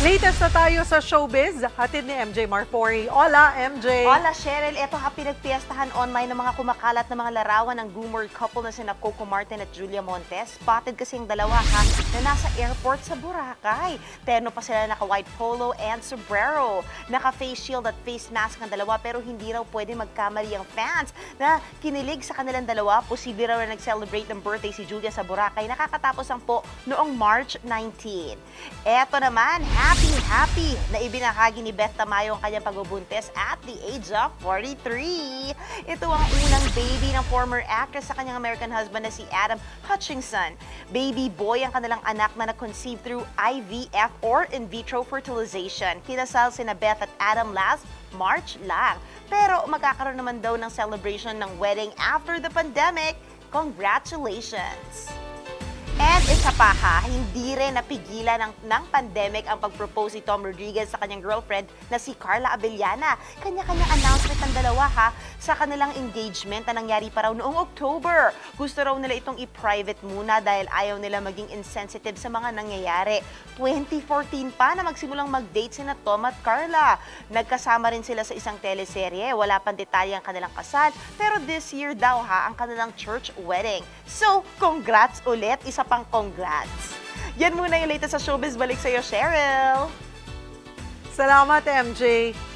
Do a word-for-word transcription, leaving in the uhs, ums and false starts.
Latest na tayo sa showbiz, hatid ni M J Marfori. Hola, M J! Hola, Cheryl. Ito ha, pinagpiestahan online ng mga kumakalat na mga larawan ng rumored couple na sina Coco Martin at Julia Montes. Spotted kasi yung dalawa ha, na nasa airport sa Boracay. Terno pa sila naka-white polo and sombrero. Naka-face shield at face mask ng dalawa pero hindi raw pwede magkamali ang fans na kinilig sa kanilang dalawa. Posible raw na nag-celebrate ng birthday si Julia sa Boracay. Nakakatapos ang po noong March nineteenth. Eto naman, happy, happy na ibinahagi ni Beth Tamayo ang kanyang pagbubuntis at the age of forty-three. Ito ang unang baby ng former actress sa kanyang American husband na si Adam Hutchinson. Baby boy ang kanilang anak na na-conceive through I V F or in vitro fertilization. Kinasal sina Beth at Adam last March lang. Pero magkakaroon naman daw ng celebration ng wedding after the pandemic. Congratulations! And isa pa ha, hindi rin napigilan ng, ng pandemic ang pag-propose ni Tom Rodriguez sa kanyang girlfriend na si Carla Abellana. Kanya-kanyang announcement ng dalawa ha sa kanilang engagement na nangyari pa raw noong October. Gusto raw nila itong i-private muna dahil ayaw nila maging insensitive sa mga nangyayari. twenty fourteen pa na magsimulang mag-date sina Tom at Carla. Nagkasama rin sila sa isang teleserye. Wala pang detalye ang kanilang kasal. Pero this year daw ha ang kanilang church wedding. So, congrats ulit. Isa pang congrats. Yan muna yung latest sa showbiz. Balik sa'yo, Cheryl. Salamat, M J.